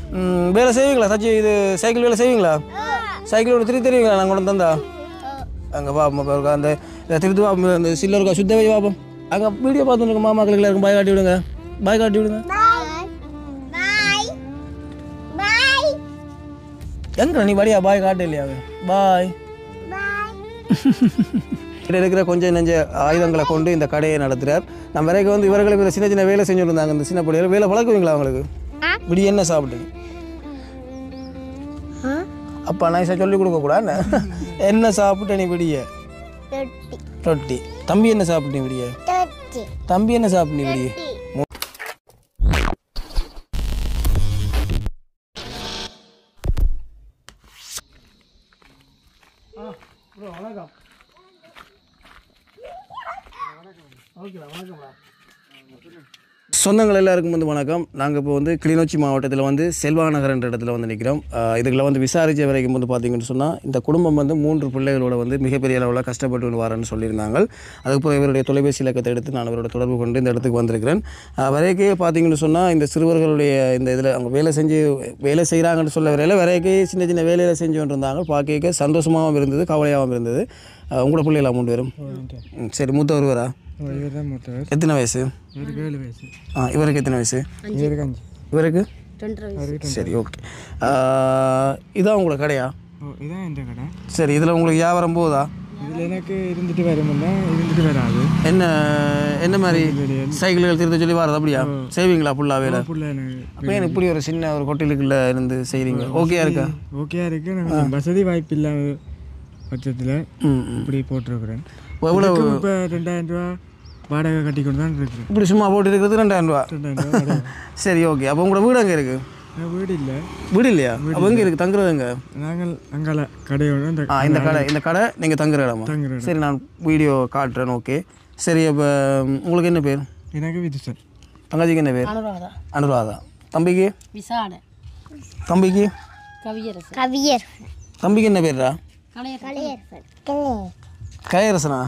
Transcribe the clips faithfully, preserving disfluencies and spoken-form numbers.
வேலை செய்வீங்களா சச்சி? இது சைக்கிள் வேலை செய்வீங்களா? சைக்கிள் ஒன்று திரி தெரியுங்களா? நாங்கள் கொண்டு தந்தா அங்கே பாப்போம். அந்த திருத்து பாப்போம், அந்த சில்லருக்கா சுத்த வச்சு பார்ப்போம். அங்கே வீடியோ பார்த்துருங்க. மாமாக்களுக்கு எல்லாருக்கும் பாய் காட்டி விடுங்க. பாய் காட்டி விடுங்க. எங்க நீ படியா பாய் காட்டு இல்லையா? பாய். இருக்கிற கொஞ்சம் நெஞ்ச ஆயுதங்களை கொண்டு இந்த கடையை நடத்துகிறார். நம்ம வரைக்கும் வந்து இவர்களுக்கு சின்ன சின்ன வேலை செஞ்சுட்டு இருந்தாங்க. இந்த சின்ன பிள்ளைகள் வேலை பழக்குவீங்களா அவங்களுக்கு? இப்படி என்ன சாப்பிட்டு அப்பா நைஸாக சொல்லி கொடுக்க கூடாது. என்ன சாப்பிட்டு நீ விடிய? ரொட்டி. தம்பி என்ன சாப்பிட்டு விடிய? தம்பி என்ன சாப்பிட்டு விடிய? வணக்கம். சொந்தங்கள் எல்லாருக்கும் வந்து வணக்கம். நாங்கள் இப்போ வந்து கிளிநொச்சி மாவட்டத்தில் வந்து செல்வாநகர் என்ற இடத்துல வந்து நிற்கிறோம். இதுக்குள்ள வந்து விசாரித்த வரைக்கும் வந்து பார்த்திங்கன்னு சொன்னால் இந்த குடும்பம் வந்து மூன்று பிள்ளைகளோட வந்து மிகப்பெரிய அளவில் கஷ்டப்பட்டு வரேன்னு சொல்லியிருந்தாங்க. அதுக்கு இவருடைய தொலைபேசி இலக்கத்தை எடுத்து நான் அவரோட தொடர்பு கொண்டு இந்த இடத்துக்கு வந்திருக்கிறேன். வரைக்கே பார்த்திங்கன்னு சொன்னால் இந்த சிறுவர்களுடைய இந்த இதில் அவங்க வேலை செஞ்சு வேலை செய்கிறாங்கன்னு சொல்ல வரையில் வரைக்கே சின்ன சின்ன வேலையில் செஞ்சு கொண்டிருந்தாங்க. பார்க்க சந்தோஷமாகவும் இருந்தது, கவலையாகவும் இருந்தது. உங்களோட பிள்ளைகளா மூன்று பேரும்? சரி, மூத்த ஒருவரா? எத்தனை வயசு? ஆ, இவருக்கு எத்தனை வயசு? இவருக்கு சரி, ஓகே. இதான் உங்களோட கடையா? இதான் இந்த கடை. சரி, இதில் உங்களுக்கு வியாபாரம் போகுதா? இதில் எனக்கு இருந்துட்டு வருமுன்னா இருந்துட்டு வராது. என்ன என்ன மாதிரி சைக்கிள்கள் திருத்த சொல்லி வரது அப்படியா? செய்வீங்களா ஃபுல்லாக வேலை? அப்போ எனக்கு இப்படி ஒரு சின்ன ஒரு கொட்டிலுக்குள்ள இருந்து செய்கிறீங்க, ஓகேயா இருக்கா? ஓகேயா இருக்கு. நான் வசதி வாய்ப்பு இல்லாத பட்சத்தில் இப்படி போட்டிருக்கிறேன். எவ்வளோ? இப்போ ரெண்டாயிரம் ரூபா வாடகை கட்டி கொண்டு தான் இருக்கு. இப்படி சும்மா போட்டு இருக்கிறது ரெண்டாயிரம் ரூபா? ரெண்டாயிரம் ரூபா. சரி, ஓகே. அப்போ உங்களோட வீடு அங்கே இருக்குது? வீடு இல்லை. வீடு இல்லையா? அப்போ எங்கே இருக்குது தங்குறது? எங்கே? நாங்கள் அங்கால கடையோட இந்த ஆ, இந்த கடை இந்த கடை நீங்கள் தங்குற இடமா? தங்குற. சரி, நான் வீடியோ காட்டுறேன். ஓகே, சரி. அப்போ உங்களுக்கு என்ன பேர்? எனக்கு விதுசன். தங்கச்சிக்கு என்ன பேர்? அனுராதா. அனுராதா. தம்பிக்கு? விசாட. தம்பிக்கு? கவியரசன். கவியர். தம்பிக்கு என்ன பேர்ரா? கலையரசன். கலையரசனா?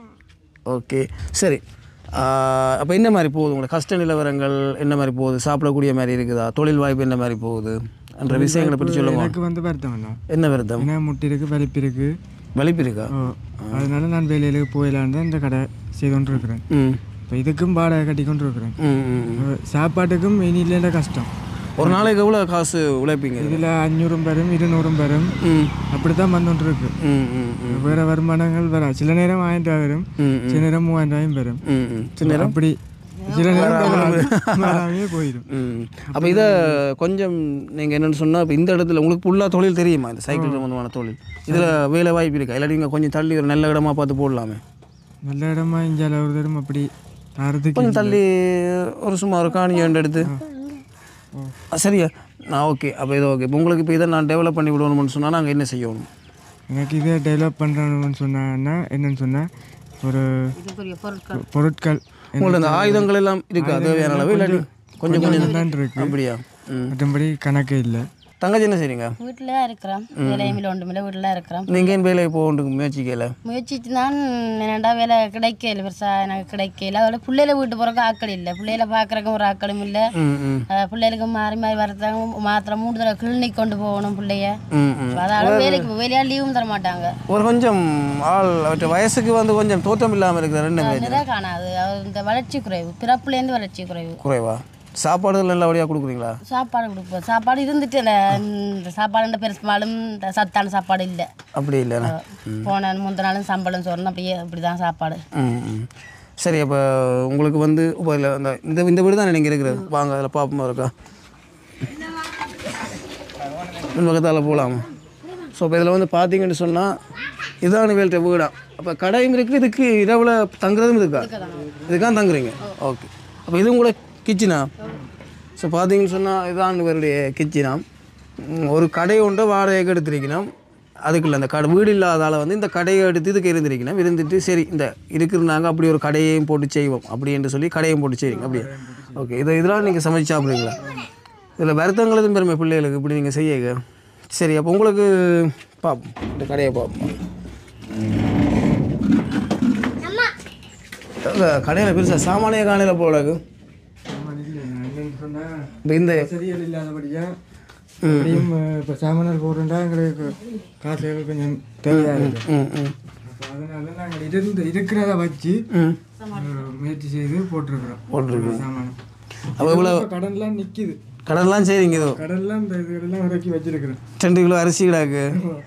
ஓகே, சரி. அப்போ என்ன மாதிரி போகுது உங்களோட கஷ்ட நிலவரங்கள்? என்ன மாதிரி போகுது? சாப்பிடக்கூடிய மாதிரி இருக்குதா? தொழில் வாய்ப்பு என்ன மாதிரி போகுது என்ற விஷயங்களை பற்றி சொல்லுங்க. எனக்கு வந்து வருத்தம் வேணும். என்ன வருத்தம்? என்ன முட்டி இருக்குது, வலிப்பு இருக்குது. வலிப்பு இருக்கா? அதனால நான் வேலையில போயிடலான்னு தான் இந்த கடை செய்து கொண்டு இருக்கிறேன். இப்போ இதுக்கும் வாடகை கட்டி கொண்டு இருக்கிறேன். சாப்பாட்டுக்கும் இனி இல்லைன்ற கஷ்டம். ஒரு நாளைக்கு எவ்வளோ காசு உழைப்பீங்க? இதில் அஞ்சூறும் பெறும், இருநூறும் பெறும். அப்படி தான் வந்துட்டு இருக்கு. வேற வருமானங்கள் வர சில நேரம் ஆயிரம் ரூபாய் வரும், சில நேரம் மூவாயிரம் ரூபாயும் பெறும். சில நேரம் அப்படி சில நேரம் போயிடும். அப்போ இதை கொஞ்சம் நீங்கள் என்னென்னு சொன்னால், இப்போ இந்த இடத்துல உங்களுக்கு ஃபுல்லாக தொழில் தெரியுமா? இந்த சைக்கிள் சம்பந்தமான தொழில் இதில் வேலை வாய்ப்பு இருக்கா? இல்லாட்டி நீங்கள் கொஞ்சம் தள்ளி ஒரு நல்ல இடமா பார்த்து போடலாமே? நல்ல இடமா இஞ்சால ஒரு தரம் அப்படி ஆறதுக்கு கொஞ்சம் தள்ளி ஒரு சும்மா ஒரு காணி வேண்டு எடுத்து. சரியா? நான் ஓகே. அப்போ இது ஓகே. இப்போ உங்களுக்கு இப்போ இதை நான் டெவலப் பண்ணி விடணும்னு சொன்னால் நாங்கள் என்ன செய்யணும்? எனக்கு இதை டெவலப் பண்ணுறோம்னு சொன்னா என்னன்னு சொன்னால் ஒரு பொருட்கள் உங்களுக்கு அந்த ஆயுதங்கள் எல்லாம் இருக்கா? தேவையான அளவு இல்லாட்டி கொஞ்சம் கொஞ்சம் தான் இருக்கு. அப்படியா? மற்றபடி கணக்கே இல்லை. தங்கச்சி என்ன செய்றீங்க? வீட்டில் இருக்கிறோம். வேலையும் இல்லை, ஒன்றுமில்லை, வீட்டில் இருக்கிறோம். நீங்கள் ஏன் வேலையை போக முயற்சிக்கல? முயற்சிச்சு தான் என்னடா வேலை கிடைக்கல, பெருசாக எனக்கு கிடைக்கல. அதோட பிள்ளைகளை வீட்டு போகிறக்கு ஆக்கள் இல்லை, பிள்ளைகளை பார்க்குறக்கும் ஒரு ஆக்களும் இல்லை. பிள்ளைகளுக்கு மாறி மாறி வரத்தாங்க மாத்திரம் மூணு தடவை கிளினிக் கொண்டு போகணும் பிள்ளைய. அதாவது வேலைக்கு வேலையாக லீவும் தர மாட்டாங்க. ஒரு கொஞ்சம் ஆள் வயசுக்கு வந்து கொஞ்சம் தோற்றம் இல்லாமல் இருக்கிற ரெண்டு நிறைய காணாது. இந்த வளர்ச்சி குறைவு, பிறப்புலேருந்து வளர்ச்சி குறைவு. குறைவா? சாப்பாடுகள் நல்லபடியாக கொடுக்குறீங்களா? சாப்பாடு கொடுப்போம். சாப்பாடு இருந்துட்டு இந்த சாப்பாடு பெருசாலும் சத்தான சாப்பாடு இல்லை. அப்படி இல்லை. போன முந்தின நாளும் சம்பளம் சோறுன்னு அப்படியே அப்படி தான் சாப்பாடு. ம். சரி, அப்போ உங்களுக்கு வந்து இப்போ இல்லை அந்த இந்த இந்த வீடு தான் நீங்கள் இருக்கிறது. வாங்க அதில் பாப்பமாக இருக்கா? இந்த பக்கத்தால் போகலாமா? ஸோ இப்போ இதில் வந்து பார்த்தீங்கன்னு சொன்னால் இதான் வேல்ட்ட வீடா? அப்போ கடையும் இருக்குது, இதுக்கு இரவில் தங்குறதும் இருக்கா? இதுக்காக தங்குறீங்க? ஓகே. அப்போ இது உங்களோட கிச்சனா? ஸோ பார்த்தீங்கன்னு சொன்னால் இதான் இவருடைய கிச்சனா. ஒரு கடை ஒன்றை வாடகைக்கு எடுத்திருக்கணும். அதுக்குள்ள அந்த கடை வீடு இல்லாதால் வந்து இந்த கடையை எடுத்து இதுக்கு இருந்திருக்கணும். இருந்துட்டு சரி இந்த இருக்கிறாங்க அப்படி ஒரு கடையையும் போட்டு செய்வோம் அப்படி என்று சொல்லி கடையும் போட்டு செய்வீங்க அப்படியே? ஓகே. இதை இதெல்லாம் நீங்கள் சமைச்சு சாப்பிடுவீங்களா? இதில் வருத்தங்களும் பெருமை பிள்ளைகளுக்கு இப்படி நீங்கள் செய்ய. சரி, அப்போ உங்களுக்கு பார்ப்போம் இந்த கடையை பார்ப்போம். கடையில் பெருசாக சாமானிய காலையில் போல இப்போ இந்த சரிகள் இல்லாதபடியாக அப்படியும் இப்போ சாமானால் போடுறா எங்களுக்கு காசுகள் கொஞ்சம் தேவையாக இருக்குது. ம் ம் அப்போ அதனால நாங்கள் இருந்து இருக்கிறத வச்சு முயற்சி செய்து போட்டிருக்கிறோம் போட்டிருக்கீங்க. சாமான். அப்போ இவ்வளோ கடன்லாம் நிற்கிது. கடன்லாம் செய்றீங்க இதோ கடன்லாம் இந்த இதெல்லாம் இறக்கி வச்சிருக்கிறேன். ரெண்டு கிலோ அரிசி கிடாக்கு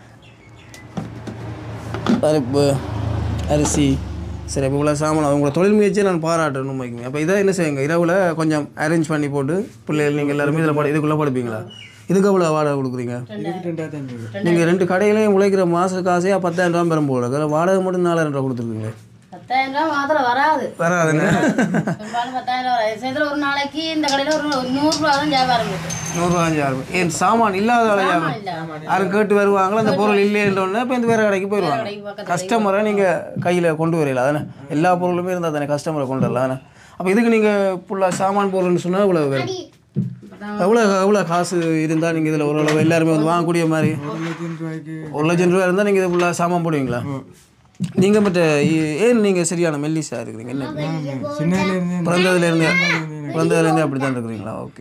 பருப்பு அரிசி. சரி இப்போ இவ்வளோ சாமான் உங்களோட தொழில் முயற்சியை நான் பாராட்டணும் வைக்குங்க. அப்போ இதை என்ன செய்யுங்க, இரவில் கொஞ்சம் அரேஞ்ச் பண்ணி போட்டு பிள்ளைகள் நீங்கள் எல்லாருமே இதில் படி இதுக்குள்ளே படிப்பீங்களா? இதுக்கு எவ்வளோ வாடகை கொடுக்குறீங்க? நீங்கள் ரெண்டு கடையிலையும் உழைக்கிற மாத காசையாக பத்தாயிரம் ரூபா பெறும் போல, வாடகை மட்டும் நாலாயிரம் ரூபா கொடுத்துருக்கீங்களே. பத்தாயிரம் ரூபா மாத்திரம் வராது வராதுங்க. பெரும்பாலும் பத்தாயிரம் ரூபா வராது. சேர்த்துல ஒரு நாளைக்கு இந்த கடையில் ஒரு நூறுரூவா தான் வியாபாரம் இருக்குது. நூறுரூவா அஞ்சாயிரம் ஏன் சாமான் இல்லாத வியாபாரம் யாரும் கேட்டு வருவாங்களோ அந்த பொருள் இல்லைன்றோடனே இப்போ இந்த வேறு கடைக்கு போயிடுவாங்க. கஸ்டமரை நீங்கள் கையில் கொண்டு வரல தானே, எல்லா பொருளுமே இருந்தால் தானே கஸ்டமரை கொண்டு வரலாம் தானே. அப்போ இதுக்கு நீங்கள் ஃபுல்லாக சாமான் பொருள்னு சொன்னால் இவ்வளோ வேறு எவ்வளோ எவ்வளோ காசு இருந்தால் நீங்கள் இதில் ஓரளவு எல்லாருமே வந்து வாங்கக்கூடிய மாதிரி ஒரு லட்சம் ரூபா இருந்தால் நீங்கள் இதை ஃபுல்லாக சாமான் போடுவீங்களா? நீங்கள் மற்ற ஏன் நீங்கள் சரியான மெல்லிஸாக இருக்கிறீங்க? என்ன பிறந்ததுலேருந்தே பிறந்ததுலேருந்தே அப்படி தான் இருக்கிறீங்களா? ஓகே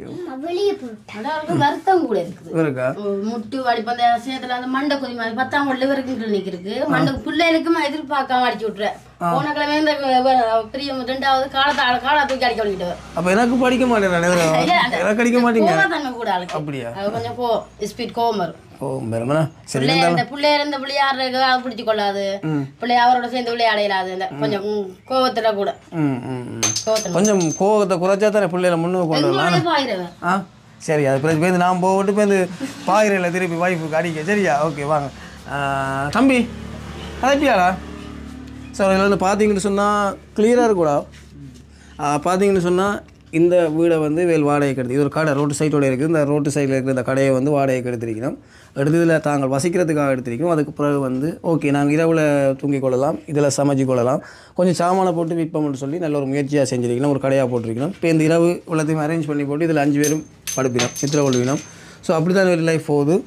வருத்தம் கூட இருக்குது இருக்கா? முட்டு வலிப்பு அந்த சேத்துல அந்த மண்டை கொதி மாதிரி பத்தாம் கொள்ள வரைக்கும் கிளினிக் இருக்கு. மண்டை பிள்ளைகளுக்கும் எதிர்பார்க்காம அடிச்சு விட்டுறேன். போன கிழமை இந்த பெரிய ரெண்டாவது காலத்தை காலா தூக்கி அடிக்க பண்ணிட்டு. அப்போ எனக்கு படிக்க மாட்டேன், எனக்கு அடிக்க மாட்டீங்க தன்மை கூட ஆளுக்கு. அப்படியா? கொஞ்சம் கோ ஸ்பீட் கோவம் வரும். ஓ மேடம்ண்ணா சரி. இந்த பிள்ளைய இருந்த விளையாடுறதுக்கு அது பிடிச்சி கொள்ளாது, பிள்ளைய அவரோட சேர்ந்து விளையாடையிலாது. இந்த கொஞ்சம் கோவத்துல கூட ம் ம் கொஞ்சம் கோவத்தை குறைச்சா தானே பிள்ளைகளை முன்னுக்கு கொண்டு வரலாம். ஆ சரி, அது பிறகு பேருந்து நான் போட்டு பேருந்து பாயிரையில் திருப்பி வாய்ப்புக்கு அடிக்க. சரியா? ஓகே வாங்க தம்பி கதைப்பியாடா. சார் இதில் வந்து பார்த்தீங்கன்னு சொன்னால் கிளியராக இருக்கக்கூடா. பார்த்தீங்கன்னு சொன்னால் இந்த வீடை வந்து வேல் வாடகைக்கு எடுத்து, இது ஒரு கடை ரோட்டு சைட்டோட இருக்குது. இந்த ரோட்டு சைடில் இருக்கிற இந்த கடையை வந்து வாடகைக்கு எடுத்திருக்கிறோம். எடுத்ததில் தாங்கள் வசிக்கிறதுக்காக எடுத்திருக்கோம். அதுக்கு பிறகு வந்து ஓகே நாங்கள் இரவில் தூங்கிக் கொள்ளலாம், இதில் சமைச்சு கொள்ளலாம், கொஞ்சம் சாமானை போட்டு விற்போம்னு சொல்லி நல்ல ஒரு முயற்சியாக செஞ்சுருக்கணும். ஒரு கடையாக போட்டிருக்கணும். இப்போ இந்த இரவு எல்லாத்தையும் அரேஞ்ச் பண்ணி போட்டு இதில் அஞ்சு பேரும் படுப்பினோம், சித்திர கொள்வினோம். ஸோ அப்படி தான் ஒரு லைஃப் போகுது.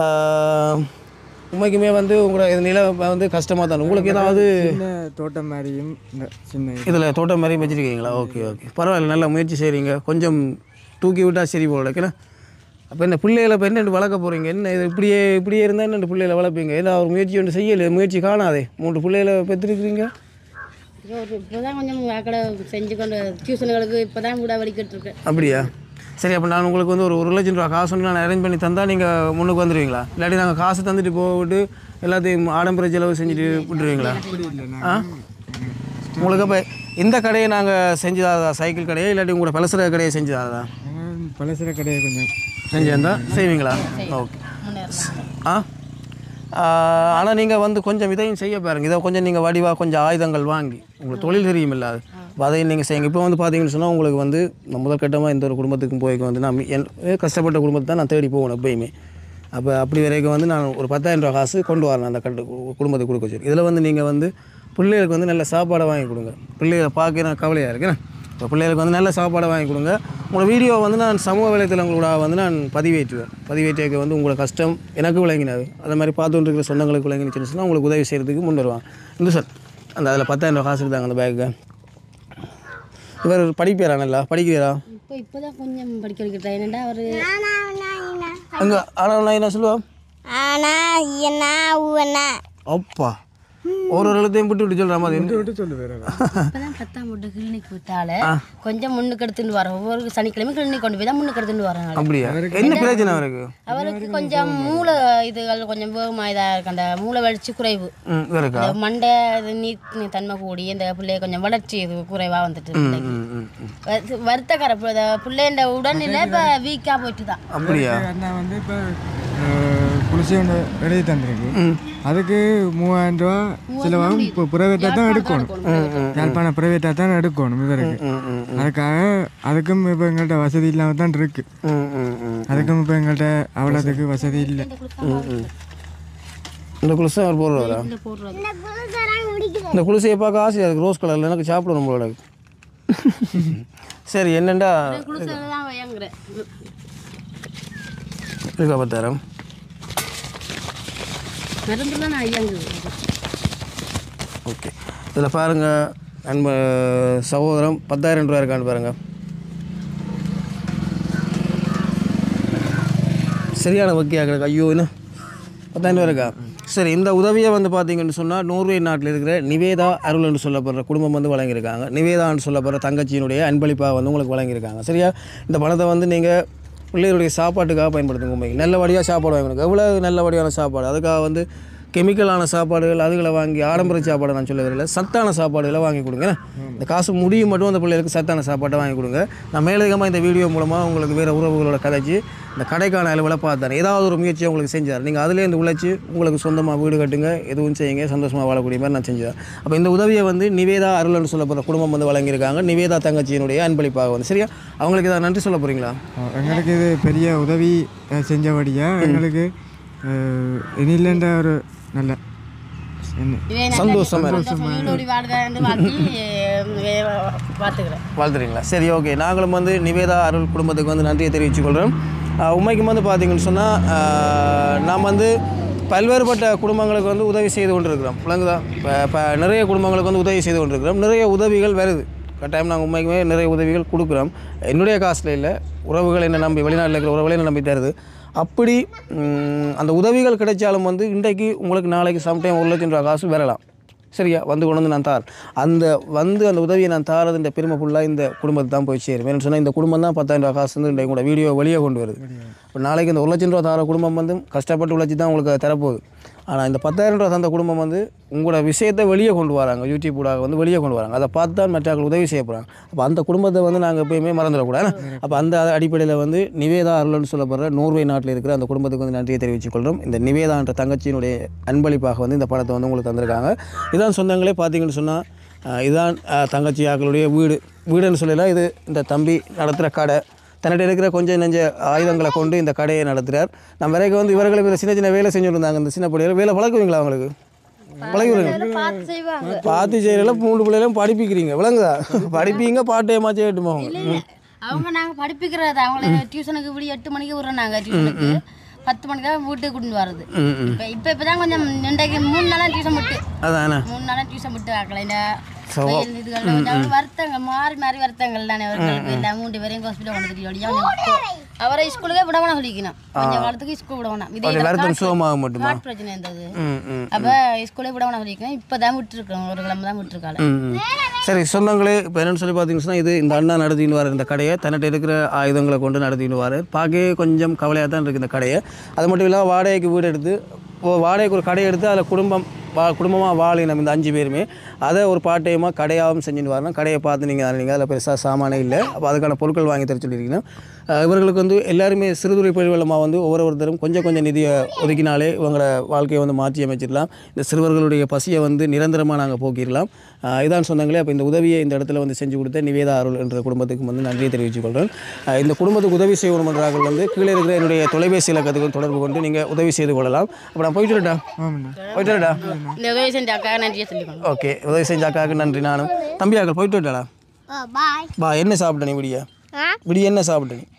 உண்மைக்குமே வந்து உங்களோட இது நிலை வந்து கஷ்டமாக தான். உங்களுக்கு ஏதாவது தோட்டம் மாதிரியும் சின்ன இதில் தோட்டம் மாதிரியும் வச்சுருக்கீங்களா? ஓகே ஓகே பரவாயில்ல, நல்லா முயற்சி செய்கிறீங்க. கொஞ்சம் தூக்கி விட்டால் சரி போல ஓகேண்ணா. அப்போ என்ன பிள்ளைகளை இப்போ என்ன வளர்க்க போகிறீங்க? என்ன இது இப்படியே இப்படியே இருந்தால் என்ன பிள்ளைகளை வளர்ப்பீங்க? ஏன்னா ஒரு முயற்சி ஒன்று செய்யலை, முயற்சி காணாதே. மூன்று பிள்ளைகளை பெற்றுருக்கிறீங்க. இப்போதான் கொஞ்சம் கடை செஞ்சு கொண்டு டியூஷனுங்களுக்கு இப்போ தான் கூட வலிக்கிட்டு இருக்கு. அப்படியா? சரி, அப்போ நான் உங்களுக்கு வந்து ஒரு ஒரு லட்சம் ரூபா காசு ஒன்று நான் அரேஞ்ச் பண்ணி தந்தால் நீங்கள் முன்னுக்கு வந்துடுவீங்களா? இல்லாட்டி நாங்கள் காசு தந்துட்டு போட்டு எல்லாத்தையும் ஆடம்பர செலவு செஞ்சுட்டு விட்டுருவீங்களா? ஆ உங்களுக்கு அப்போ இந்த கடையை நாங்கள் செஞ்சுதாதா? சைக்கிள் கடையை இல்லாட்டி உங்களோட பலசர கடையை செஞ்சுதாதா? பலசர கடையை கொஞ்சம் செஞ்சுருந்தா செய்வீங்களா? ஓகே. ஆ ஆனால் நீங்கள் வந்து கொஞ்சம் இதையும் செய்ய பாருங்க. இதை கொஞ்சம் நீங்கள் வடிவாக கொஞ்சம் ஆயுதங்கள் வாங்கி உங்களுக்கு தொழில் தெரியும் இல்லாது அதையும் நீங்கள் செய்யுங்க. இப்போ வந்து பார்த்தீங்கன்னு சொன்னால் உங்களுக்கு வந்து நான் முதல் கட்டமாக எந்த ஒரு குடும்பத்துக்கும் போய்க்கு வந்து நான் என் கஷ்டப்பட்ட குடும்பத்தை தான் நான் தேடி போகணும் எப்பயுமே. அப்போ அப்படி வரைக்கும் வந்து நான் ஒரு பத்தாயிரம் ரூபா காசு கொண்டு வரேன் அந்த கட்டு குடும்பத்துக்கு கொடுக்க வச்சு. இதில் வந்து நீங்கள் வந்து பிள்ளைகளுக்கு வந்து நல்ல சாப்பாடை வாங்கி கொடுங்க. பிள்ளைகளை பார்க்க நான் கவலையாக இருக்கேன். இப்போ பிள்ளைகளுக்கு வந்து நல்ல சாப்பாடை வாங்கி கொடுங்க. உங்களோட வீடியோ வந்து நான் சமூக வலைத்தளங்களோட வந்து நான் பதிவேற்றுவேன். பதிவேற்றிக்க வந்து உங்களோட கஷ்டம் எனக்கு விளங்கினது அதை மாதிரி பார்த்துட்டு இருக்கிற சொந்தங்களுக்கு விளங்கினுச்சுன்னு சொன்னால் உங்களுக்கு உதவி செய்கிறதுக்கு முன் வருவாங்க. இந்த சார் அந்த அதில் பத்தாயிரம் ரூபா காசு எடுத்தாங்க அந்த பேக்கு. இவர் படிப்பாரா? நல்லா படிக்கிறா? இப்போ இப்போதான் கொஞ்சம் படிக்க வைக்கிறதா. என்னடா அவர் அங்கே ஆனால் நான் என்ன சொல்லுவோம் அப்பா ஒரு ஒரு எழுத்தையும் விட்டு விட்டு சொல்கிற மாதிரி விட்டு சொல்லு. வேறு இப்போதான் பத்தாம் போட்டு கிளினிக் விட்டால கொஞ்சம் முன்னுக்கு எடுத்துட்டு வரோம். ஒவ்வொரு சனிக்கிழமை கிளினிக் கொண்டு போய் தான் முன்னுக்கு எடுத்துட்டு வரோம். அப்படியா? என்ன பிரச்சனை அவருக்கு? அவருக்கு கொஞ்சம் மூளை இதுகள் கொஞ்சம் வேகமா இதாக இருக்கு. அந்த மூளை வளர்ச்சி குறைவு இருக்கா? மண்டை நீட் தன்மை கூடி இந்த பிள்ளைய கொஞ்சம் வளர்ச்சி இது குறைவாக வந்துட்டு வருத்தக்கார பிள்ளைண்ட உடனே இப்போ வீக்காக போயிட்டு தான். அப்படியா? வந்து இப்போ குளிச்சு ஒன்று எழுதி தந்திருக்கு. அதுக்கு மூவாயிரம் ரூபா செலவாகும். இப்போ ப்ரைவேட்டாக தான் எடுக்கணும், யாழ்ப்பாணம் ப்ரைவேட்டாக தான் எடுக்கணும் இவருக்கு. அதுக்காக அதுக்கும் இப்போ எங்கள்கிட்ட வசதி இல்லாமல் தான் இருக்கு. அதுக்கும் இப்போ எங்கள்கிட்ட அவ்வளோத்துக்கு வசதி இல்லை. இந்த குளிசை அவர் போடுறாரா? இந்த குளிசையை பார்க்க ஆசையாக இருக்குது, ரோஸ் கலரில். எனக்கு சாப்பிடணும் நம்மளோட. சரி என்னண்டா இருக்கா பத்தாயிரம்? ஓகே, இதில் பாருங்கள் நண்ப சகோதரம் பத்தாயிரம் ரூபா இருக்கான்னு பாருங்கள். சரியான வக்கியாக கிடக்கு. ஐயோ என்ன பத்தாயிரம் இருக்கா? சரி, இந்த உதவியை வந்து பார்த்தீங்கன்னு சொன்னால் நோர்வே நாட்டில் இருக்கிற நிவேதா அருள் என்று சொல்லப்படுற குடும்பம் வந்து வழங்கியிருக்காங்க. நிவேதான்னு சொல்லப்படுற தங்கச்சியினுடைய அன்பளிப்பாக வந்து உங்களுக்கு வழங்கியிருக்காங்க. சரியா? இந்த பணத்தை வந்து நீங்கள் பிள்ளைகளுடைய சாப்பாட்டுக்காக பயன்படுத்துங்க. உண்மைக்கு நல்லபடியாக சாப்பாடு வாங்கணும். எவ்வளோ நல்லபடியான சாப்பாடு, அதுக்காக வந்து கெமிக்கலான சாப்பாடுகள் அதுகளை வாங்கி ஆடம்பர சாப்பாடை நான் சொல்ல வரல, சத்தான சாப்பாடுகளை வாங்கி கொடுங்க. இந்த காசு முடியும் மட்டும் அந்த பிள்ளைகளுக்கு சத்தான சாப்பாட்டை வாங்கி கொடுங்க. நான் மேலதிகமாக இந்த வீடியோ மூலமாக உங்களுக்கு வேறு உறவுகளோட கதைச்சி இந்த கடைக்கான அளவில் பார்த்தாரு. ஏதாவது ஒரு முயற்சியை உங்களுக்கு செஞ்சார். நீங்கள் அதுலேருந்து உழைச்சி உங்களுக்கு சொந்தமாக வீடு கட்டுங்க, எதுவும் செய்யுங்க, சந்தோஷமாக வாழக்கூடிய மாதிரி நான் செஞ்சேன். அப்போ இந்த உதவியை வந்து நிவேதா அருள்னு சொல்லப்படுற குடும்பம் வந்து வழங்கியிருக்காங்க. நிவேதா தங்கச்சியினுடைய அன்பளிப்பாக வந்து. சரியா? அவங்களுக்கு ஏதாவது நன்றி சொல்ல போகிறீங்களா? எங்களுக்கு இது பெரிய உதவி செஞ்சபடியா எங்களுக்கு இனிலண்ட ஒரு நல்ல சந்தோஷமா வாழ்த்துறீங்களா? சரி, ஓகே. நாங்களும் வந்து நிவேதா அருள் குடும்பத்துக்கு வந்து நன்றியை தெரிவித்துக் கொள்கிறோம். உண்மைக்கும் வந்து பார்த்தீங்கன்னு சொன்னால் நாம் வந்து பல்வேறுபட்ட குடும்பங்களுக்கு வந்து உதவி செய்து கொண்டிருக்கிறோம். விளங்குதா? இப்போ இப்போ நிறைய குடும்பங்களுக்கு வந்து உதவி செய்து கொண்டிருக்கிறோம். நிறைய உதவிகள் வருது. கட்டாயம் நாங்கள் உண்மைக்குமே நிறைய உதவிகள் கொடுக்குறோம். என்னுடைய காசில் இல்லை, உறவுகள் என்ன நம்பி, வெளிநாட்டில் இருக்கிற உறவுகளை என்ன நம்பி தருது. அப்படி அந்த உதவிகள் கிடைச்சாலும் வந்து இன்றைக்கு உங்களுக்கு நாளைக்கு சம்டைம் ஒரு லட்சம் ரூபா காசு வரலாம். சரியா? வந்து கொண்டு வந்து நான் தார் அந்த வந்து அந்த உதவியை நான் தாரது இந்த பெருமை ஃபுல்லாக இந்த குடும்பத்தை தான் போய் சேரும். ஏன்னு சொன்னால் இந்த குடும்பம் தான் பத்தாயிரம் ரூபா காசு வந்து இன்றைக்கு கூட வீடியோ வெளியே கொண்டு வருது. இப்போ நாளைக்கு இந்த ஒரு லட்சம் ரூபா தார குடும்பம் வந்து கஷ்டப்பட்டு உழைச்சி தான் உங்களுக்கு தரப்போகுது. ஆனால் இந்த பத்தாயிரம் ரூபா தந்த குடும்பம் வந்து உங்களோட விஷயத்தை வெளியே கொண்டு வராங்க, யூடியூப் ஊடாக வந்து வெளியே கொண்டு வராங்க. அதை பார்த்து தான் மற்றவர்கள் உதவி செய்ய போகிறாங்க. அப்போ அந்த குடும்பத்தை வந்து நாங்கள் எப்பயுமே மறந்துடக்கூடாது. அப்போ அந்த அடிப்படையில் வந்து நிவேதா அருள்னு சொல்லப்படுற நோர்வே நாட்டில் இருக்கிற அந்த குடும்பத்துக்கு வந்து நன்றியை தெரிவித்துக் கொள்கிறோம். இந்த நிவேதா என்ற தங்கச்சியினுடைய அன்பளிப்பாக வந்து இந்த பணத்தை வந்து உங்களுக்கு தந்திருக்காங்க. இதான் சொந்தங்களே பார்த்தீங்கன்னு சொன்னால் இதுதான் தங்கச்சி ஆக்களுடைய வீடு. வீடுன்னு சொல்லலாம். இது இந்த தம்பி நடத்துகிற கடை. தன்னிட்ட இருக்கிற கொஞ்சம் நெஞ்ச ஆயுதங்களை கொண்டு இந்த கடையை நடத்துகிறார். நம்ம வரைக்கும் வந்து இவர்களுக்கு சின்ன சின்ன வேலை செஞ்சுருந்தாங்க. இந்த சின்ன பிள்ளைகள் வேலை பழக்குவீங்களா? அவங்களுக்கு பழகுவீங்க? பார்த்து செய்யல மூணு பிள்ளைகளும் படிப்பிக்கிறீங்க. விளங்குதா? படிப்பீங்க பாட்டையமா செய்யட்டுமா? அவங்க நாங்கள் படிப்பிக்கிறது அவங்கள டியூஷனுக்கு இப்படி எட்டு மணிக்கு விடுறோம். நாங்கள் டியூஷனுக்கு பத்து மணிக்கு தான் வீட்டுக்கு கொண்டு வரது. இப்போ இப்போ இப்போ தான் கொஞ்சம் இன்றைக்கு மூணு நாளாக டியூஷன் விட்டு அதானே மூணு நாளாக டியூஷன் விட்டு ஆக்கல. இந்த இதுகள் வருத்தங்கள் மாறி மாறி வருத்தங்கள் தானே அவர்களுக்கு. எல்லாம் மூன்று பேரையும் ஹாஸ்பிட்டல் கொண்டு அவரை ஸ்கூலுக்கே விடவனா சொல்லிக்கணும். கொஞ்சம் காலத்துக்கு ஸ்கூல் விடவனா இதே பிரச்சனை இருந்தது. அப்போ ஸ்கூலே விடவனா சொல்லிக்கணும். இப்போ தான் விட்டுருக்கோம், ஒரு கிழமை தான் விட்டுருக்காங்க. சரி, சொந்தங்களே இப்போ என்னென்னு சொல்லி பார்த்தீங்கன்னா இது இந்த அண்ணா நடத்தின்னு வர இந்த கடையை தன்னிட்ட இருக்கிற ஆயுதங்களை கொண்டு நடத்தின்னு வர பார்க்கவே கொஞ்சம் கவலையாக தான் இருக்குது இந்த கடையை. அது மட்டும் இல்லாமல் வாடகைக்கு வீடு எடுத்து வாடகைக்கு ஒரு கடை எடுத்து அதில் குடும்பம் வா குடும்பமாக வாழினம் இந்த அஞ்சு பேருமே அதை ஒரு பார்ட் டைமாக கடையாகவும் செஞ்சுட்டு வரணும். கடையை பார்த்து நீங்கள் நீங்கள் அதில் பெருசாக சாமானே இல்லை. அப்போ அதுக்கான பொருட்கள் வாங்கி தர சொல்லியிருக்கீங்கன்னா இவர்களுக்கு வந்து எல்லாருமே சிறுதுறை பெருவெள்ளமாக வந்து ஒவ்வொரு ஒருத்தரும் கொஞ்சம் கொஞ்சம் நிதியை ஒதுக்கினாலே இவங்களோட வாழ்க்கையை வந்து மாற்றி அமைச்சிடலாம். இந்த சிறுவர்களுடைய பசியை வந்து நிரந்தரமாக நாங்கள் போக்கிடலாம். இதான் சொன்னாங்களே. அப்போ இந்த உதவியை இந்த இடத்துல வந்து செஞ்சு கொடுத்த நிவேதா அருள் என்ற குடும்பத்துக்கு வந்து நன்றியை தெரிவித்துக் கொள்கிறேன். இந்த குடும்பத்துக்கு உதவி செய்யணும் என்றார்கள் வந்து கீழே இருக்கிற என்னுடைய தொலைபேசி இலக்கத்துக்கு தொடர்பு கொண்டு நீங்கள் உதவி செய்து கொள்ளலாம். அப்போ நான் போயிட்டு வரட்டா போயிட்டு வரட்டா உதவி செஞ்சாக்காக நன்றியை சொல்லிக்கணும். ஓகே, உதவி செஞ்சாக்காக நன்றி. நானும் தம்பியாக்கள் போயிட்டு வரட்டா? பா என்ன சாப்பிட்ட நீ விடிய விடிய என்ன சாப்பிட்ட நீ?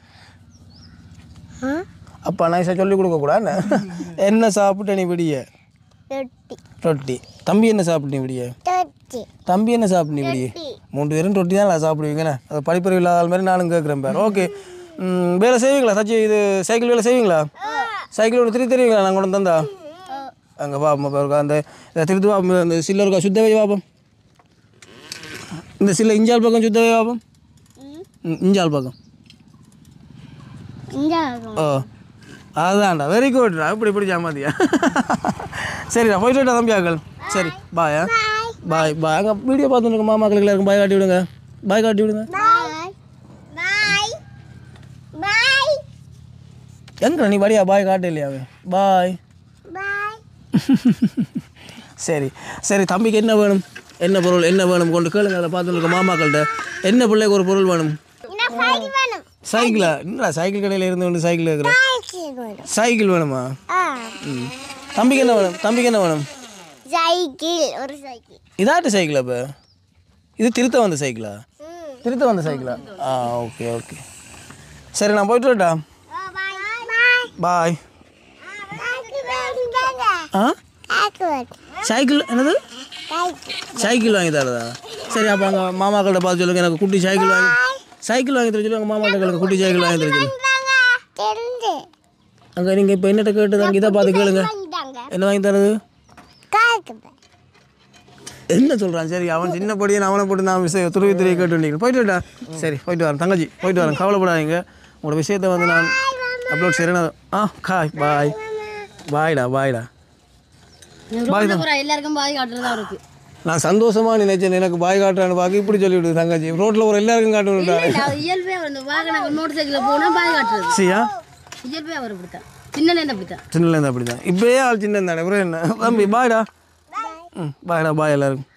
அப்பா நான் சொல்லி கொடுக்கக்கூடாது. என்ன சாப்பிட்ட நீ விடிய? ரொட்டி. தம்பி என்ன சாப்பிட்டு நீ விடிய? தம்பி என்ன சாப்பிட்டு நீ விடிய? மூன்று பேரும் ரொட்டி தான் சாப்பிடுவீங்கண்ணே. அது படிப்பறிவு இல்லாத மாதிரி நானும் கேட்குறேன் பேர். ஓகே, வேலை செய்வீங்களா? சச்சி இது சைக்கிள் வேலை செய்வீங்களா? சைக்கிள் ஒன்று திரு தெரியுங்களா? நாங்கள் கொண்டு தந்தா அங்கே பாப்பா அந்த திருத்து பாப்போம். இந்த சில்ல இருக்கா சுத்தவை பாப்போம். இந்த சில்ல இஞ்சால் பக்கம் சுத்தவை பாப்போம். இஞ்சால் பக்கம் ஓ அதுதான்டா. வெரி குட்ரா. இப்படி இப்படி ஜாமாதியா? சரிடா போயிட்டு விட்டா தம்பியாக்கள். சரி பாயா பாய் பாய். அங்கே வீடியோ பார்த்துருக்க மாமாக்களுக்கு எல்லாருக்கும் பாய் காட்டி விடுங்க. பாய் காட்டி விடுங்க. எங்க நீ படியா பாய் காட்டு இல்லையாவே? பாய். சரி சரி. தம்பிக்கு என்ன வேணும், என்ன பொருள் என்ன வேணும் கொண்டு கேளுங்க. அதில் பார்த்துருக்க மாமாக்கள்கிட்ட என்ன பிள்ளைக்கு ஒரு பொருள் வேணும்? சைக்கிளா? என்னடா சைக்கிள் கடையில் இருந்து கொண்டு சைக்கிள் இருக்கிற சைக்கிள் வேணுமா? ம். தம்பிக்கு என்ன வேணும்? தம்பிக்கு என்ன வேணும்? சைக்கிள். ஒரு சைக்கிள். இதாட்டு சைக்கிளா? இப்போ இது திருத்த வந்த சைக்கிளா? திருத்த வந்த சைக்கிளா? ஆ ஓகே ஓகே. சரி நான் போயிட்டு வரட்டா? பாய். ஆ சைக்கிள் என்னது? சைக்கிள் வாங்கி தரதா? சரி அப்போ அங்கே மாமாக்கள்கிட்ட பார்த்து சொல்லுங்கள் எனக்கு குட்டி சைக்கிள் வாங்கி சைக்கிள் வாங்கி தர சொல்லி. அங்கே மாமாக்களுக்கு குட்டி சைக்கிள் வாங்கி தர சொல்லு. அங்கே நீங்கள் இப்போ என்னட்ட கேட்டு அங்கே இதை பார்த்து கேளுங்க. என்ன வாங்கி தரது? என்ன சொல்கிறான்? சரி, அவன் சின்ன படியை அவனை போட்டு நான் விஷயம் துருவி துருவி கேட்டு வந்தீங்க. போயிட்டு விட்டா சரி, போயிட்டு வரேன் தங்கச்சி, போயிட்டு வரேன், கவலைப்படாதீங்க. உங்களோட விஷயத்தை வந்து நான் அப்லோட் செய்கிறேன். ஆ காய் பாய் பாய்டா பாய்டா எல்லாருக்கும் பாய் காட்டுறதா இருக்கு. நான் சந்தோஷமா நினைச்சேன், எனக்கு பாய் காட்டுறான்னு பார்க்க இப்படி சொல்லிவிடுது தங்கச்சி. ரோட்டில் ஒரு எல்லாருக்கும் காட்டுவிட்டா இயல்பே வந்து வாகனம் மோட்டர் சைக்கிளில் போனால் பாய் காட்டுறது. சரியா? இயல்பே அவர் இப்படித்தான், சின்னலேருந்து அப்படித்தான். சின்னலேருந்து அப்படி தான். இப்போயே ஆள் சின்ன தானே, அப்புறம் என்ன தம்பி பாய்டா. ம் பாய்டா பாய் எல்லாருக்கும்.